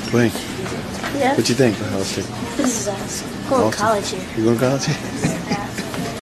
Dwayne, Yeah. what you think of Ohio State? This is awesome. Going to college here. You going to college here?